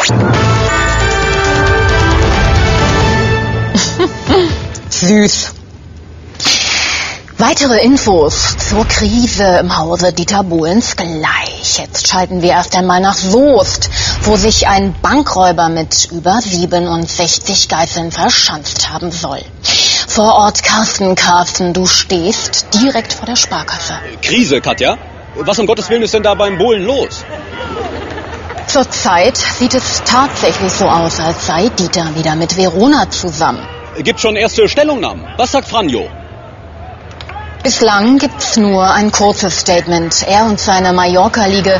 Süß. Weitere Infos zur Krise im Hause Dieter Bohlens gleich. Jetzt schalten wir erst einmal nach Soest, wo sich ein Bankräuber mit über 67 Geiseln verschanzt haben soll. Vor Ort Carsten, du stehst direkt vor der Sparkasse. Krise, Katja? Was um Gottes Willen ist denn da beim Bohlen los? Zurzeit sieht es tatsächlich so aus, als sei Dieter wieder mit Verona zusammen. Gibt schon erste Stellungnahmen. Was sagt Franjo? Bislang gibt's nur ein kurzes Statement. Er und seine Mallorca-Liebe,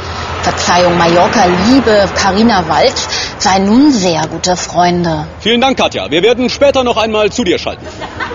Carina Walz, seien nun sehr gute Freunde. Vielen Dank, Katja. Wir werden später noch einmal zu dir schalten.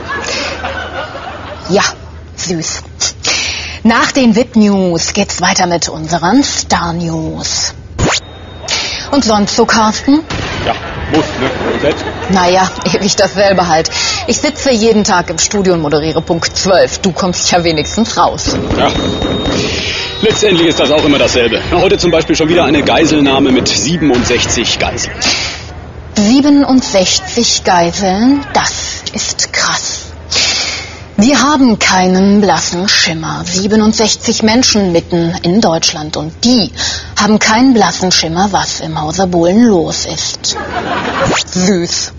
Ja, süß. Nach den VIP-News geht's weiter mit unseren Star-News. Und sonst so, Carsten? Ja, muss, ne? Selbst? Naja, ewig dasselbe halt. Ich sitze jeden Tag im Studio und moderiere Punkt 12. Du kommst ja wenigstens raus. Ja. Letztendlich ist das auch immer dasselbe. Heute zum Beispiel schon wieder eine Geiselnahme mit 67 Geiseln. 67 Geiseln, das ist krass. Wir haben keinen blassen Schimmer. 67 Menschen mitten in Deutschland und die haben keinen blassen Schimmer, was im Hause Bohlen los ist. Süß.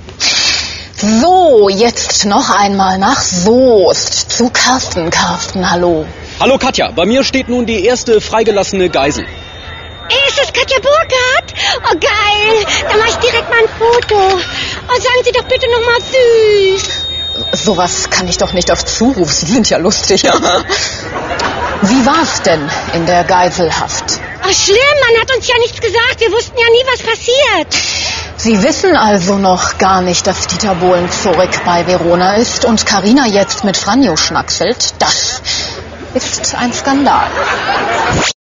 So, jetzt noch einmal nach Soest zu Carsten. Carsten, hallo. Hallo Katja, bei mir steht nun die erste freigelassene Geisel. Ist das Katja Burkhardt? Oh geil, da mach ich direkt mal ein Foto. Oh, sagen Sie doch bitte nochmal süß. Sowas kann ich doch nicht auf Zuruf, Sie sind ja lustig. Wie war's denn in der Geiselhaft? Oh schlimm, man hat uns ja nichts gesagt, wir wussten ja nie, was passiert. Sie wissen also noch gar nicht, dass Dieter Bohlen zurück bei Verona ist und Carina jetzt mit Franjo schnackselt? Das ist ein Skandal.